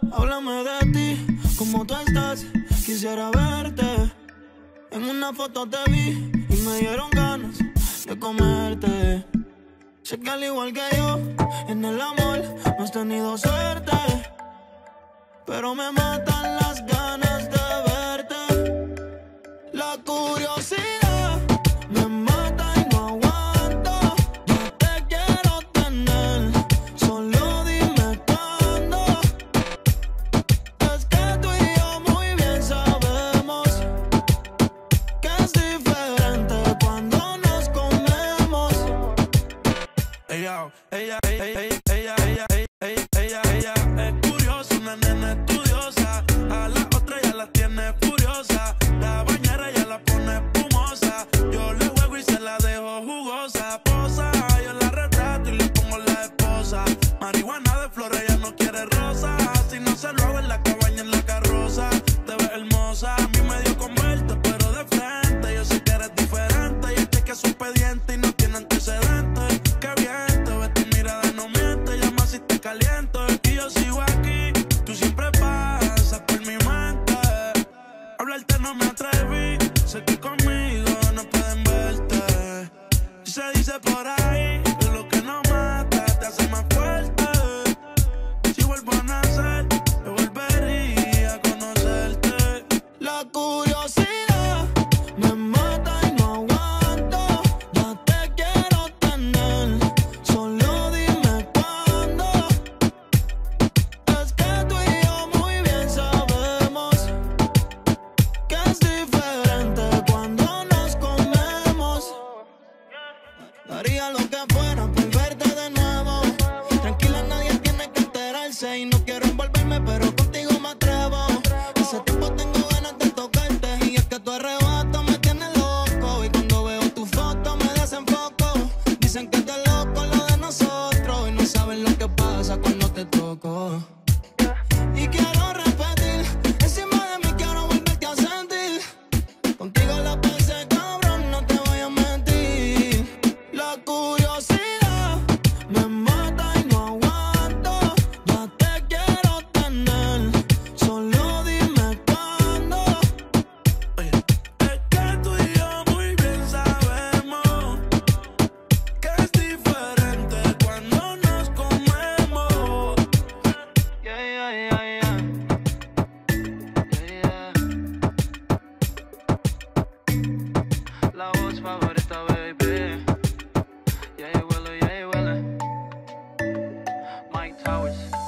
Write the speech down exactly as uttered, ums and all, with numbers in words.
Háblame de ti, cómo tú estás. Quisiera verte. En una foto te vi y me dieron ganas de comerte. Sé que al igual que yo, en el amor no has tenido suerte, pero me matan las ganas de verte. La curiosidad me mata y no aguanto. Yo te quiero tener, solo dime cuándo. Es que tú y yo muy bien sabemos que es diferente cuando nos comemos. Ella, ella, ella, ella, ella, ella, ella, ella, ella es curiosa, una nena estudiosa. A la otra ya la tiene furiosa. La bañera ya la pone espumosa. Yo le juego y se la dejo jugosa. Posa, yo la retrato y le pongo la esposa. Marihuana de flores, ella no quiere rosa. Si no se lo hago en la cabaña, en la carroza. Te ves hermosa, a mí me dio con verte, pero de frente. Yo sé que eres diferente y este que es un pediente y no tiene antecedentes. Qué bien te ves, tu mirada no miente. Llama si te caliento y yo sigo aquí. Tú siempre pasas por mi mente. Hablarte no me atreví. Sé que conmigo no pueden verte. Y se dice por ahí que lo que no mata te hace más fuerte. Si vuelvo a nacer, yo volvería a conocerte. La curiosidad me mata y no aguanto. Ya te quiero tener, solo dime cuándo. Es que tú y yo muy bien sabemos que es diferente cuando nos comemos. Daría lo que fuera por verte de nuevo. Tranquila, nadie tiene que enterarse. Y no quiero envolverme, pero contigo me atrevo. Hace tiempo tengo ganas de tocarte. Y es que tu arrebato me tiene loco. Y cuando veo tu foto me desenfoco. Dicen que es de loco lo de nosotros. Y no saben lo que pasa cuando te toco. Y quiero repetir, encima de mí quiero volverte a sentir. Contigo la pasé cabrón, no te voy a mentir. La curiosidad me mata y no aguanto. Ya te quiero tener, solo dime cuándo. Oye, es que tú y yo muy bien sabemos que es diferente cuando nos comemos. Yeah, yeah, yeah, yeah. Yeah, yeah. La voz favorita, baby. Yeah, you will, yeah, you will. Mike Towers.